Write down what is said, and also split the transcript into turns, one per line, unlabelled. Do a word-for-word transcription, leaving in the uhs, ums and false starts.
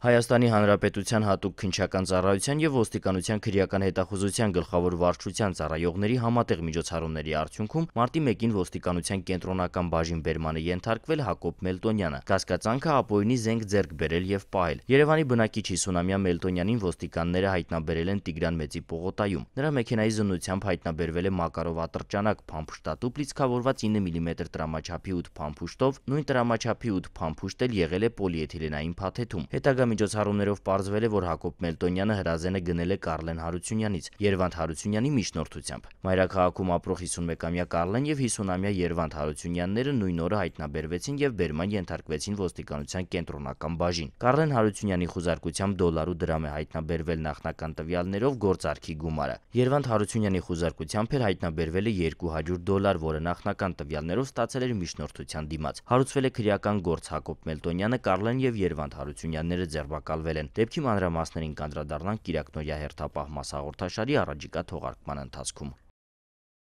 Հայաստանի Հանրապետության հատուկ քննչական ծառայության և ոստիկանության քրեական հետախուզության գլխավոր վարչության ծառայողների համատեղ միջոցառումների արդյունքում մարտի մեկին ոստիկանության կենտրոնական բաժին բերման է ենթարկվել Հակոբ Մելտոնյանը։ Կասկածանքը ապօրինի զենք ձեռք բերել և պահել։ Երևանի բնակիչ հիսունամյա Մելտոնյանին ոստիկանները հայտնաբերել են Տիգրան Մեծի պողոտայում։ Նրա մեքենայի զննությամբ հայտնաբերվել է Մակարով ատրճանակ փամփուշտատուփ լիցքավորված ինը միլիմետր տրամաչափի ութ փամփուշտով, նույն տրամաչափի ութ փամփուշտ էլ եղել է պոլիէթիլենային փաթեթում։ Հետագա միջոցառումներով պարզվել է, որ Հակոբ Մելտոնյանը հրազենը գնել է Կարլեն Հարությունյանից՝ Երվանդ Հարությունյանի միջնորդությամբ։ Մայրաքաղաքում ապրող հիսունմեկամյա Կարլեն և հիսունամյա Երվանդ Հարությունյանները նույն օրը հայտնաբերվեցին և բերման ենթարկվեցին ոստիկանության կենտրոնական բաժին։ Կարլեն Հարությունյանի խուզարկությամբ դոլար ու դրամ է հայտնաբերվել նախնական տվյալներով գործարքի գումարը։ Երվանդ Հարությունյանի խուզարկությամբ էլ հայտնաբերվել է երկու հարյուր դոլար, որը նախնական տվյալներով ստացել էր միջնորդության դիմաց։ Հարուցվել է քրեական գործ Հակոբ Մելտոնյանը, Կարլեն և Երվանդ Հարությունյանները ձերբակալվել են։ Դեպքի մանրամասներին կանդրադառնանք Կիրակնօրյա հերթապահ մաս հաղորդաշարի առաջիկա թողարկման ընթացքում։